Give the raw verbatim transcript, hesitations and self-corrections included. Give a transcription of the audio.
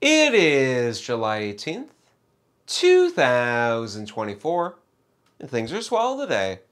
It is July eighteenth, two thousand twenty-four, and things are swell today.